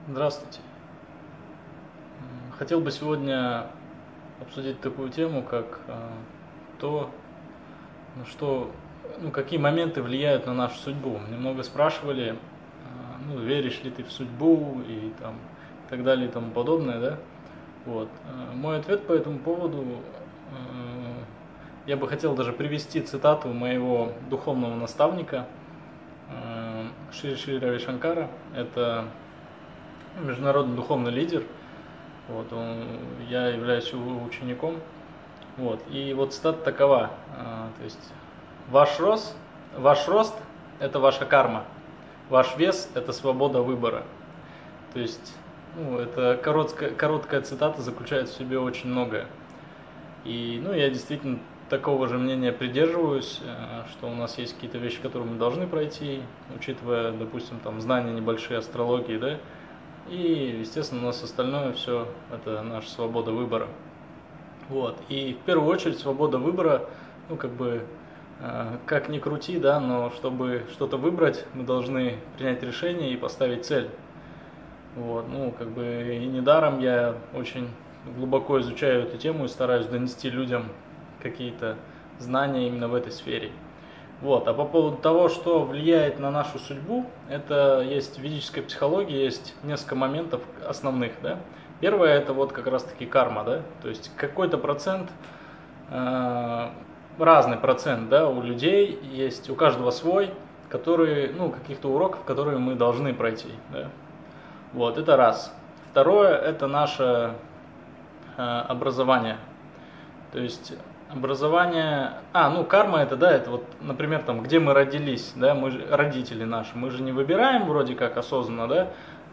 Здравствуйте. Хотел бы сегодня обсудить такую тему, как то, на что, какие моменты влияют на нашу судьбу. Мне много спрашивали, веришь ли ты в судьбу и там, и так далее и тому подобное, да? Вот. Мой ответ по этому поводу, я бы хотел даже привести цитату моего духовного наставника Шри Шри Рави Шанкара. Это международный духовный лидер. Вот, я являюсь его учеником. Вот, и вот цитата такова, то есть ваш рост это ваша карма, ваш вес это свобода выбора. То есть, это короткая цитата заключает в себе очень многое. И, я действительно такого же мнения придерживаюсь, что у нас есть какие-то вещи, которые мы должны пройти, учитывая, допустим, там знания небольшие астрологии, да, и, естественно, у нас остальное все это наша свобода выбора. Вот. И в первую очередь свобода выбора, как ни крути, да, но чтобы что-то выбрать, мы должны принять решение и поставить цель. Вот. И недаром я очень глубоко изучаю эту тему и стараюсь донести людям какие-то знания именно в этой сфере. Вот. А по поводу того, что влияет на нашу судьбу, это есть в ведической психологии, есть несколько моментов основных. Да? Первое это вот как раз таки карма, да? То есть какой-то процент, разный процент, да, у людей есть, у каждого свой, который, каких-то уроков, которые мы должны пройти. Да? Вот, это раз. Второе это наше образование. То есть образование, карма это, да, это вот, например, там, где мы родились, да, мы же, родители наши, мы же не выбираем вроде как осознанно, да,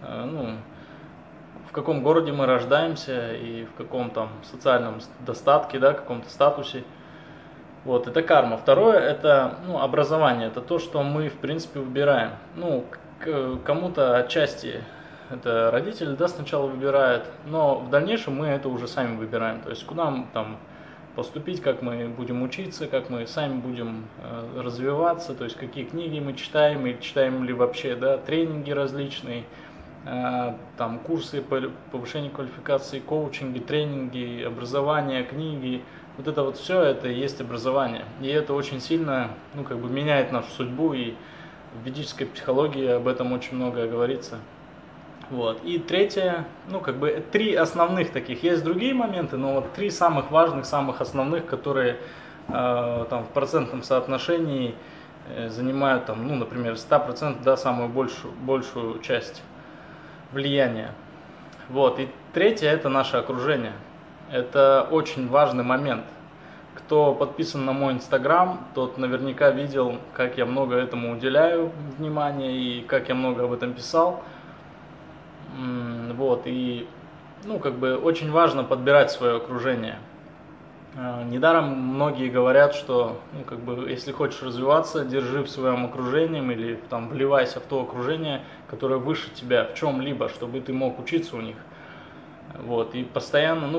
в каком городе мы рождаемся и в каком там социальном достатке, да, каком-то статусе. Вот, это карма. Второе, это, образование, это то, что мы, в принципе, выбираем. Кому-то отчасти это родители, да, сначала выбирают, но в дальнейшем мы это уже сами выбираем, то есть куда мы там поступить, как мы будем учиться, как мы сами будем развиваться, то есть какие книги мы читаем, и читаем ли вообще, да, тренинги различные, там курсы по повышению квалификации, коучинги, тренинги, образование, книги, вот это вот все, это и есть образование. И это очень сильно, меняет нашу судьбу, и в ведической психологии об этом очень много говорится. Вот. И третье, три основных таких, есть другие моменты, но вот три самых важных, самых основных, которые там в процентном соотношении занимают, там, например, 100%, да, самую большую часть влияния. Вот. И третье это наше окружение. Это очень важный момент. Кто подписан на мой инстаграм, тот наверняка видел, как я много этому уделяю внимания и как я много об этом писал. Вот, и, очень важно подбирать свое окружение. Недаром многие говорят, что, если хочешь развиваться, держи в своем окружении или там вливайся в то окружение, которое выше тебя в чем-либо, чтобы ты мог учиться у них. Вот, и постоянно,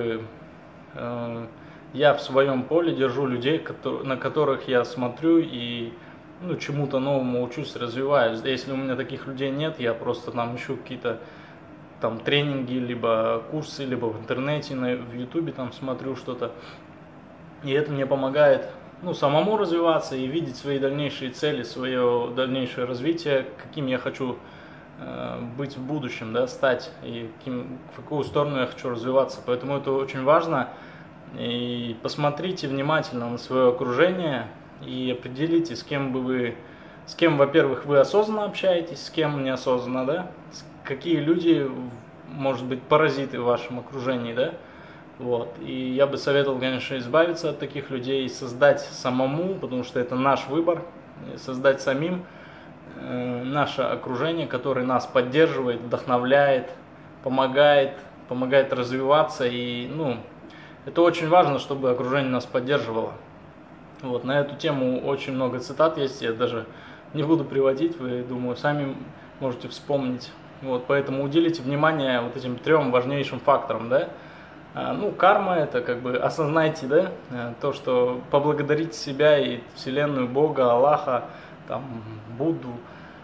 я в своем поле держу людей, на которых я смотрю и чему-то новому учусь, развиваюсь. Если у меня таких людей нет, я просто там ищу какие-то там тренинги, либо курсы, либо в интернете, в ютубе там смотрю что-то. И это мне помогает, самому развиваться и видеть свои дальнейшие цели, свое дальнейшее развитие, каким я хочу быть в будущем, да, стать, и в какую сторону я хочу развиваться. Поэтому это очень важно. И посмотрите внимательно на свое окружение и определите, с кем, во-первых, вы осознанно общаетесь, с кем неосознанно, да, какие люди, может быть, паразиты в вашем окружении, да, вот, и я бы советовал, конечно, избавиться от таких людей, создать самому, потому что это наш выбор, создать самим наше окружение, которое нас поддерживает, вдохновляет, помогает развиваться, и, это очень важно, чтобы окружение нас поддерживало. Вот, на эту тему очень много цитат есть, я даже не буду приводить, вы, думаю, сами можете вспомнить. Вот, поэтому уделите внимание вот этим трем важнейшим факторам, да. Карма это осознайте, да, то, что поблагодарите себя и Вселенную, Бога, Аллаха, там, Будду,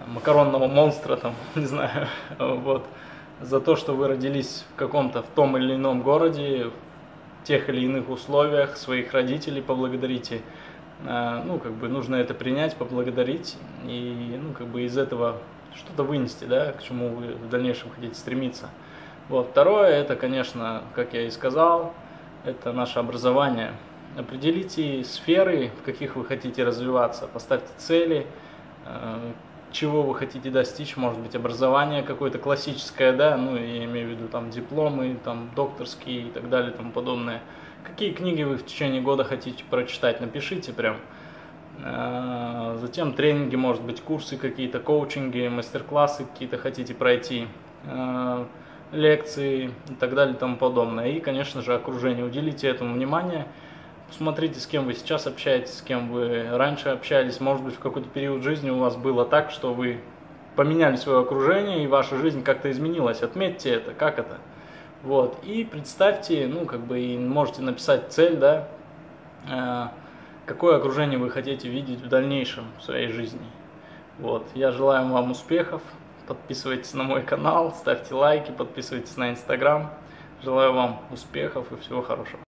макаронного монстра, там, не знаю, вот, за то, что вы родились в том или ином городе, в тех или иных условиях, своих родителей поблагодарите. Ну, как бы нужно это принять, поблагодарить и, ну, как бы из этого что-то вынести, да, к чему вы в дальнейшем хотите стремиться. Вот. Второе, это, конечно, как я и сказал, это наше образование. Определите сферы, в каких вы хотите развиваться, поставьте цели, чего вы хотите достичь, может быть, образование какое-то классическое, да, ну, я имею в виду там дипломы, там докторские и так далее, и тому подобное. Какие книги вы в течение года хотите прочитать, напишите прям. Затем тренинги, может быть, курсы какие-то, коучинги, мастер-классы какие-то хотите пройти, лекции и так далее и тому подобное. И, конечно же, окружение. Уделите этому внимание. Посмотрите, с кем вы сейчас общаетесь, с кем вы раньше общались. Может быть, в какой-то период жизни у вас было так, что вы поменяли свое окружение, и ваша жизнь как-то изменилась. Отметьте это, как это. Вот. И представьте, ну, как бы, и можете написать цель, да, какое окружение вы хотите видеть в дальнейшем в своей жизни. Вот. Я желаю вам успехов. Подписывайтесь на мой канал, ставьте лайки, подписывайтесь на Инстаграм. Желаю вам успехов и всего хорошего.